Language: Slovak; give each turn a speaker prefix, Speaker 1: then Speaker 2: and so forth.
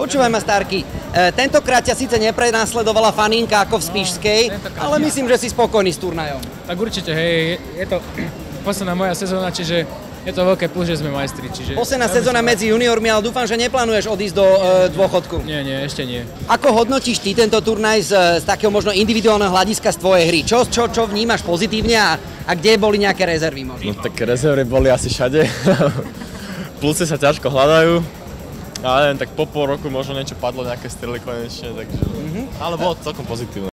Speaker 1: Počúvaj ma, Starky, tentokrát ťa síce neprenásledovala faninka ako v Spišskej, ale myslím, že si spokojný s turnajom.
Speaker 2: Tak určite, hej, je to posledná moja sezóna, čiže je to veľké plus, že sme majstri.
Speaker 1: Posledná sezóna medzi juniormi, ale dúfam, že neplánuješ odísť do dôchodku.
Speaker 2: Nie, ešte nie.
Speaker 1: Ako hodnotíš ty tento turnaj z takého možno individuálneho hľadiska z tvojej hry? Čo vnímaš pozitívne a kde boli nejaké rezervy možno?
Speaker 3: No tak rezervy boli asi všade. Plusy sa ťažko hľadajú. Ale tak po pol roku možno niečo padlo, nejaké strely konečne, takže... Ale bolo celkom pozitívne.